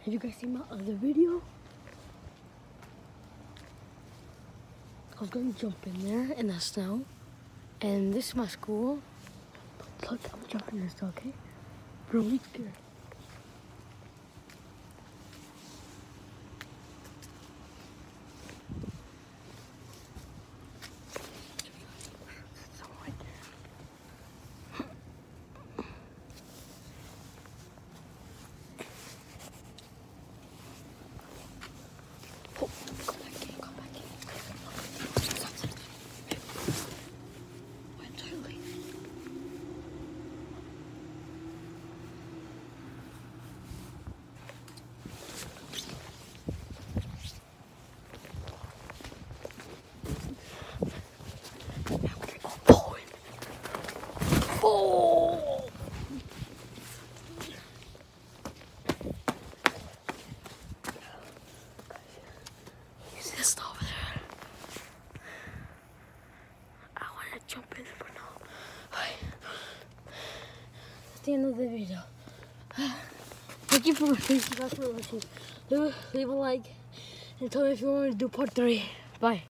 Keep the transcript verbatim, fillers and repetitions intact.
Have you guys seen my other video? I was going to jump in there in the snow. And this is my school. Look, I'm jumping in this, okay? Really scared. Oh! Is this over there? I want to jump in, but no. That's the end of the video. Thank you for thank you guys for watching. Leave, leave a like and tell me if you want me to do part three. Bye.